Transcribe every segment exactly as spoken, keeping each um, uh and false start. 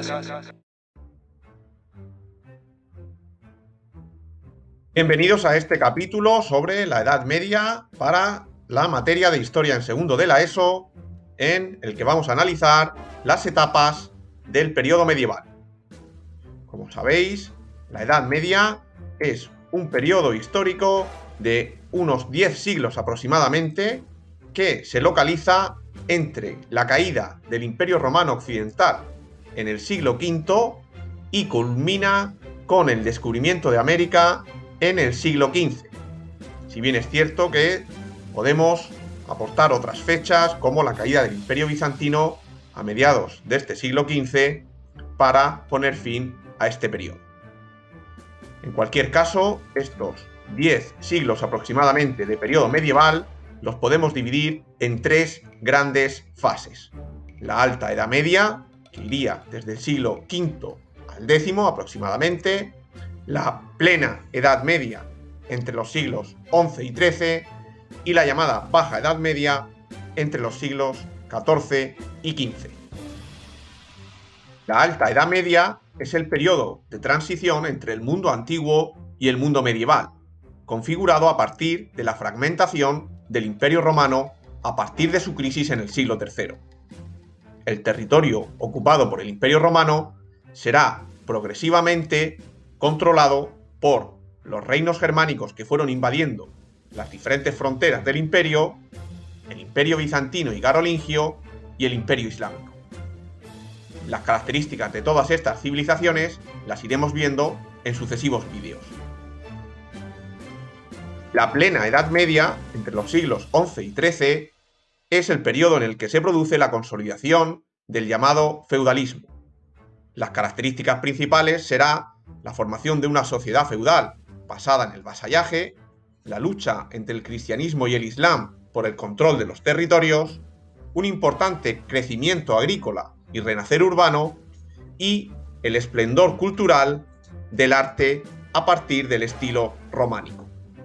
Bienvenidos a este capítulo sobre la Edad Media para la materia de Historia en segundo de la ESO, en el que vamos a analizar las etapas del periodo medieval. Como sabéis, la Edad Media es un periodo histórico de unos diez siglos aproximadamente que se localiza entre la caída del Imperio Romano Occidental en el siglo quinto y culmina con el descubrimiento de América en el siglo quince. Si bien es cierto que podemos aportar otras fechas como la caída del Imperio Bizantino a mediados de este siglo quince para poner fin a este periodo. En cualquier caso, estos diez siglos aproximadamente de periodo medieval los podemos dividir en tres grandes fases. La Alta Edad Media, que iría desde el siglo quinto al décimo aproximadamente, la Plena Edad Media entre los siglos once y trece y la llamada Baja Edad Media entre los siglos catorce y quince. La Alta Edad Media es el periodo de transición entre el mundo antiguo y el mundo medieval, configurado a partir de la fragmentación del Imperio Romano a partir de su crisis en el siglo tercero. El territorio ocupado por el Imperio Romano será progresivamente controlado por los reinos germánicos que fueron invadiendo las diferentes fronteras del imperio, el Imperio Bizantino y Carolingio y el Imperio Islámico. Las características de todas estas civilizaciones las iremos viendo en sucesivos vídeos. La Plena Edad Media, entre los siglos once y trece, es el periodo en el que se produce la consolidación del llamado feudalismo. Las características principales será la formación de una sociedad feudal basada en el vasallaje, la lucha entre el cristianismo y el islam por el control de los territorios, un importante crecimiento agrícola y renacer urbano, y el esplendor cultural del arte a partir del estilo románico.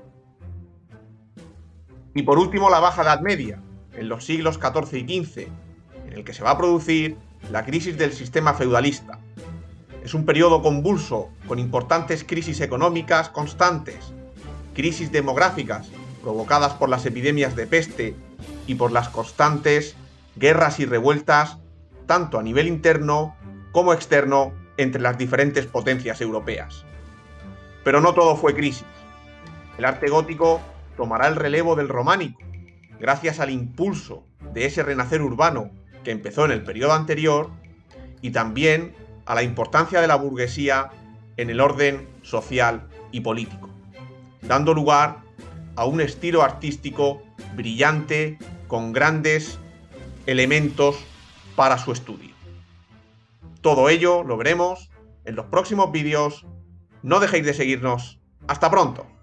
Y por último, la Baja Edad Media, en los siglos catorce y quince, en el que se va a producir la crisis del sistema feudalista. Es un periodo convulso, con importantes crisis económicas constantes, crisis demográficas provocadas por las epidemias de peste y por las constantes guerras y revueltas, tanto a nivel interno como externo, entre las diferentes potencias europeas. Pero no todo fue crisis. El arte gótico tomará el relevo del románico, gracias al impulso de ese renacer urbano que empezó en el periodo anterior, y también a la importancia de la burguesía en el orden social y político, dando lugar a un estilo artístico brillante con grandes elementos para su estudio. Todo ello lo veremos en los próximos vídeos. No dejéis de seguirnos. ¡Hasta pronto!